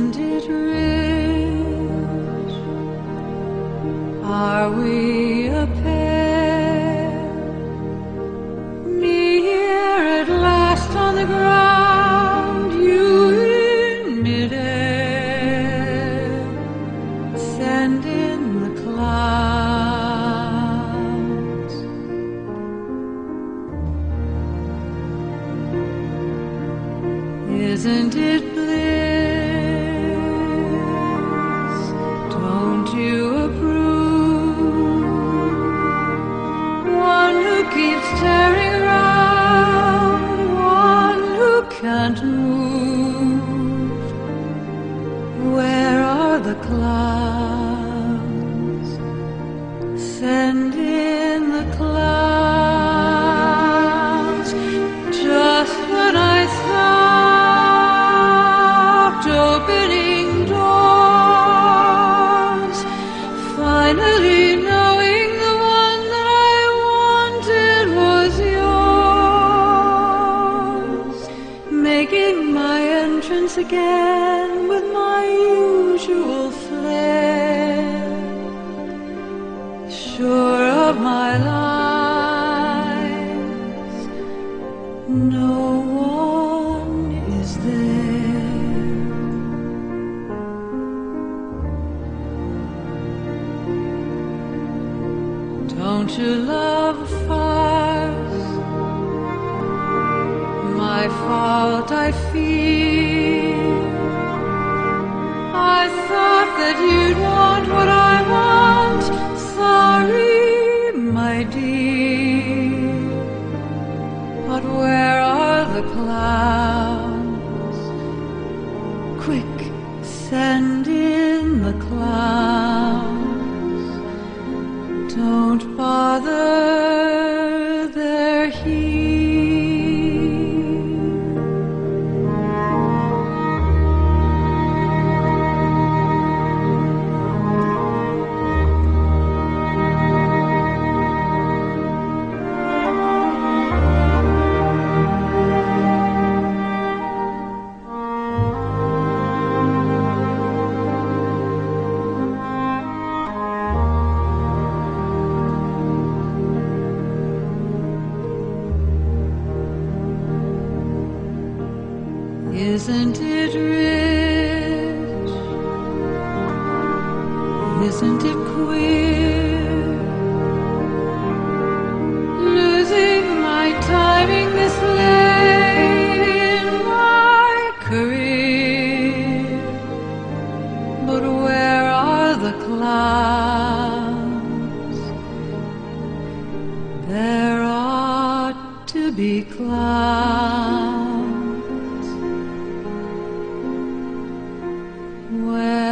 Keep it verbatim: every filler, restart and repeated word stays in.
Isn't it rich? Are we a pair? Me here at last on the ground, you in midair. Send in the clouds. Isn't it bliss? Don't you approve? One who keeps tearing around, one who can't move. Where are the clouds? Send in the clouds. Just when I thought opening doors, finally knowing the one that I wanted was yours, making my entrance again with my usual flair, sure of my lies, no one is there. Don't you love a farce? My fault, I fear. I thought that you'd want what I want. Sorry, my dear. But where are the clouds? Quick, send in the clouds. Don't bother, they're here. Isn't it rich? Isn't it queer? Losing my timing this late in my career. But where are the clouds? There ought to be clouds. Where